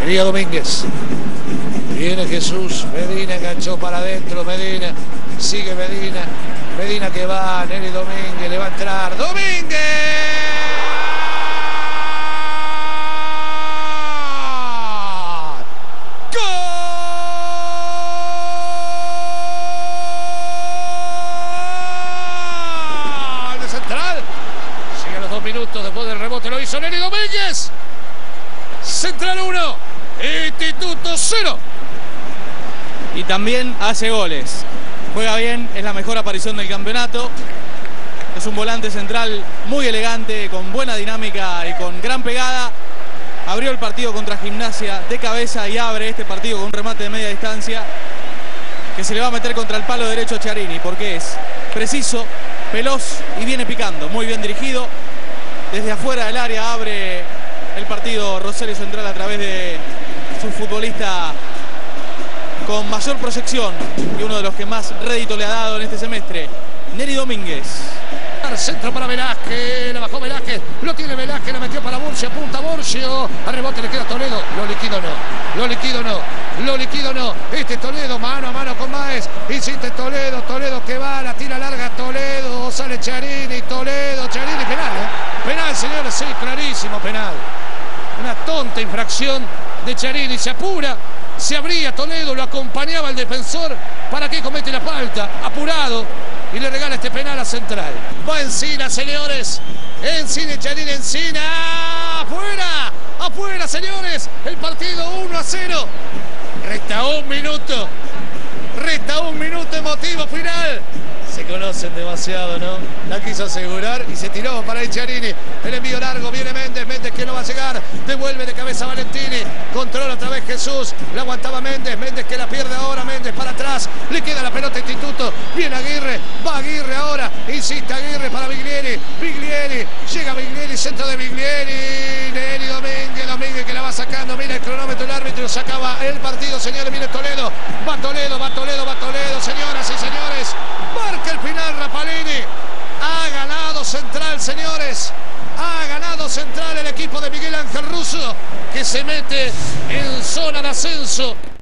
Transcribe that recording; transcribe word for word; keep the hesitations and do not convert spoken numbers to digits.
Elías Domínguez. Viene Jesús. Medina enganchó para adentro. Medina. Sigue Medina. Medina que va. Neri Domínguez. Le va a entrar. ¡Domínguez! Minutos después del rebote lo hizo Neri Domínguez. Central uno, Instituto cero. Y también hace goles. Juega bien, es la mejor aparición del campeonato. Es un volante central muy elegante, con buena dinámica y con gran pegada. Abrió el partido contra Gimnasia de cabeza y abre este partido con un remate de media distancia que se le va a meter contra el palo derecho a Chiarini, porque es preciso, veloz y viene picando. Muy bien dirigido. Desde afuera del área abre el partido Rosario Central a través de su futbolista con mayor proyección y uno de los que más rédito le ha dado en este semestre, Neri Domínguez. Centro para Velázquez, la bajó Velázquez, lo tiene Velázquez, la metió para Burcio, apunta Burcio, al rebote le queda Toledo, lo liquido no, lo liquido no, lo liquido no, este Toledo mano a mano con Maes, insiste Toledo, Toledo que va, la tira larga Toledo, sale Chiarini, Toledo, Chiarini, penal, ¿eh? Penal señores, sí, clarísimo penal, una tonta infracción de Chiarini, se apura, se abría Toledo, lo acompañaba el defensor, ¿para qué comete la falta? Apurado. Y le regala este penal a Central. Va Encina, señores. Encina y Chiarini, Encina. ¡Afuera! ¡Afuera, señores! El partido uno a cero. Resta un minuto. Resta un minuto emotivo final. Se conocen demasiado, ¿no? La quiso asegurar y se tiró para el Chiarini. El envío largo, viene Méndez. Méndez que no va a llegar. Devuelve de cabeza a Valentini. Controla otra vez Jesús. La aguantaba Méndez. Méndez que la pierde ahora. Méndez para atrás. Le queda la pelota a Instituto. Viene Aguirre. Va Aguirre ahora. Insiste Aguirre para Biglieri. Biglieri. Llega Biglieri. Centro de Biglieri. Neri Domínguez. Domínguez que la va sacando. Mira el cronómetro. El árbitro sacaba el partido, señores. Mire Toledo. Va Toledo. Va Toledo. Va Toledo. Señoras y señores. Marca el final Rapalini. Ha ganado Central, señores. Ha ganado Central el equipo de Miguel Ángel Russo, que se mete en zona de ascenso.